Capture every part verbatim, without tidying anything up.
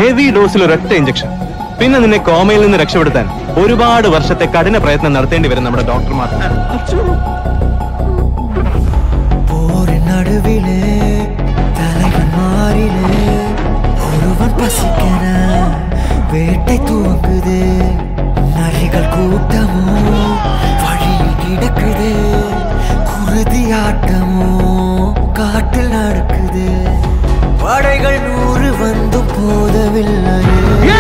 Heavy ഡോസിൽ ഒരൊറ്റ injection. പിന്നെ നിന്നെ കോമയിൽ നിന്ന് രക്ഷപ്പെടുത്താൻ ഒരുപാട് വർഷത്തെ കഠിന പ്രയത്നം നടത്തേണ്ടി വരും നമ്മുടെ ഡോക്ടർമാർ. நடுவிலே தலைவன் மாறிலே ஒருவன் பசிக்கன வேட்டை தூங்குது. நரிகள் கூட்டமோ வழியில் கிடக்குது. குருதி ஆட்டமோ காட்டில் நடக்குது. படைகள் நூறு வந்தும் போதவில்லையே.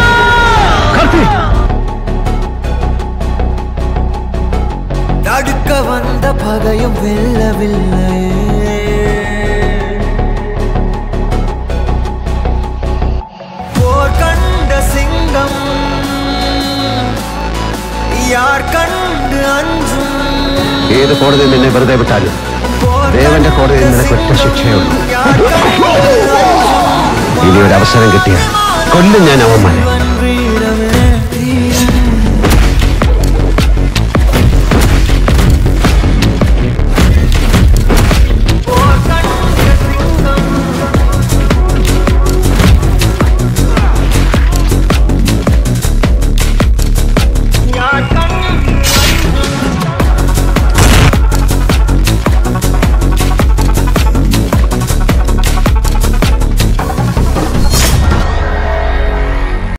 நடுக்க வந்த பகையும் வெல்லவில்லையே. போர் கண்ட சிங்கம் யார் கண்டு அஞ்சும். ഏത് കോടതി നിന്നെ വെറുതെ വിട്ടാലും ദേവന്റെ കോടതിയിൽ നിനക്ക് ഒറ്റ ശിക്ഷയുള്ളൂ. ഇനി ഒരു അവസരം കിട്ടിയാൽ കൊല്ലും ഞാൻ അവന്മാരെ.